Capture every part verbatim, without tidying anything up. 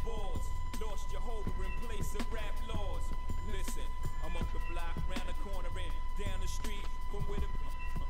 boards. Lost Jehovah in place of rap laws. Listen, I'm up the block, round the corner and down the street from where the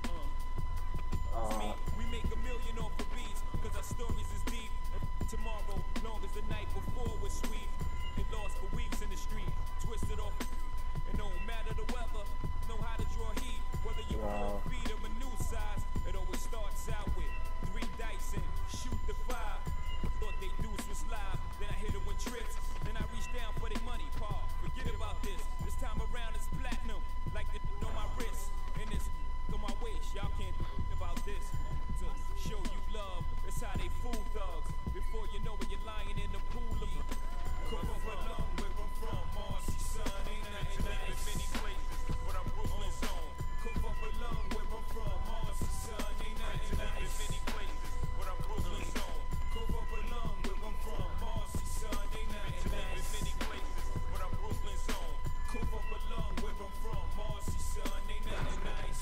uh-uh. me, we make a million off the beats, cause our stories is deep. Tomorrow, long as the night before was sweet. Get lost for weeks in the street, twisted off. And no matter the weather, know how to draw heat. Whether you wow. four feet or a new size, it always starts out with three dice and shoot the five. Thought they deuce was live, then I hit them with tricks. Then I reach down for their money, Paul. Forget about this. This time around it's platinum, like the on my wrist. And this on my waist, y'all can't about this. To show you love, that's how they fool thugs. Before you know it, you're lying in the pool of come up along where I'm from, Marcy, son. Ain't nothing like in many places, but I'm Brooklyn's own. Come up along where I'm from, Marcy, son. Ain't nothing like in many places, but I'm Brooklyn's own. Come up along where I'm from, Marcy, son. Ain't nothing like in many places, but I'm Brooklyn's own. Come up along where I'm from, Marcy, son. Ain't nothing nice.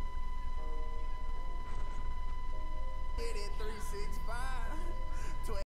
three six five